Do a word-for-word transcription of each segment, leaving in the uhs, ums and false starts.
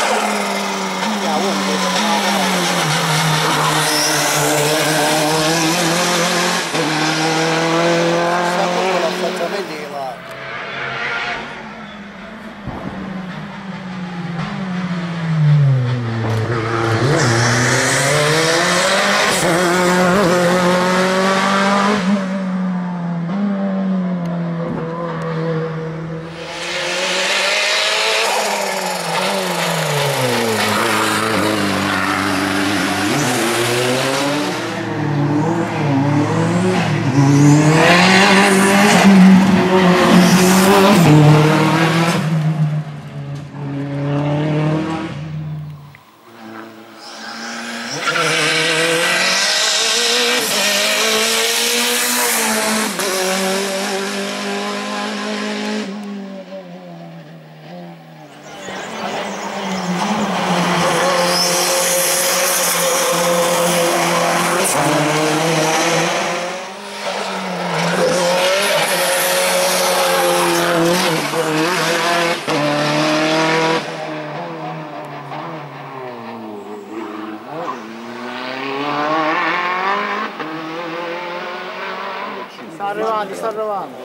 Sta arrivando, sta arrivando.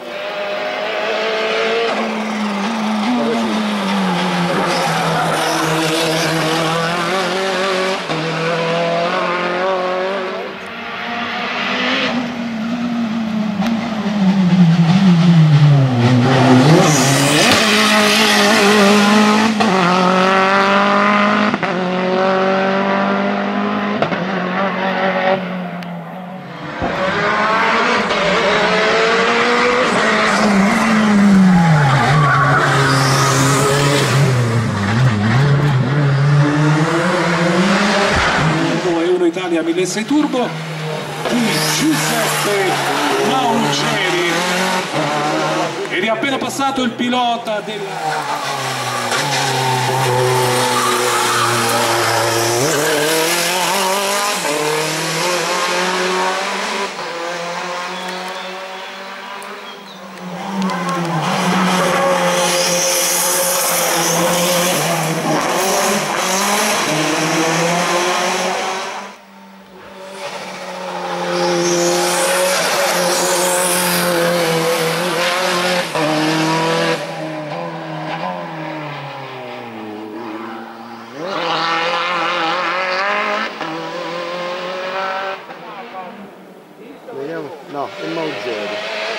Italia milleseicento Turbo di Giuseppe Mauceri ed è appena passato il pilota della no, è Mauceri.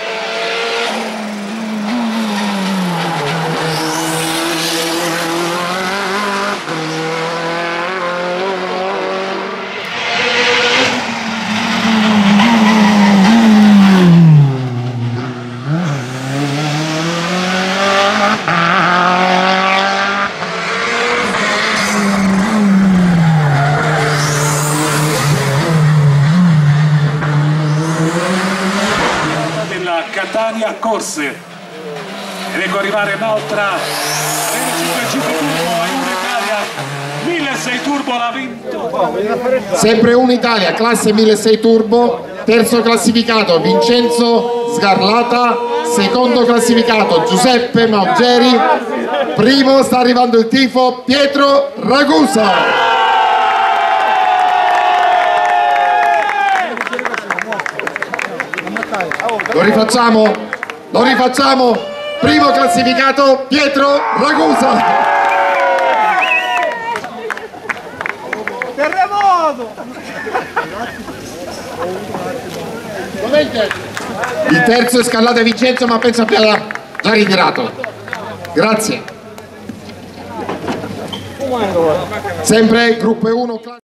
Catania Corse ed ecco arrivare un'altra millecinquecento Turbo e un'Italia milleseicento Turbo l'ha vinto sempre un'Italia classe milleseicento Turbo, terzo classificato Vincenzo Sgarlata, secondo classificato Giuseppe Mauceri, primo sta arrivando il tifo Pietro Ragusa. Lo rifacciamo? Lo rifacciamo? Primo classificato Pietro Ragusa. Terremoto! Il terzo è Scarlata Vincenzo, ma penso abbia già ritirato. Grazie. Sempre gruppo uno.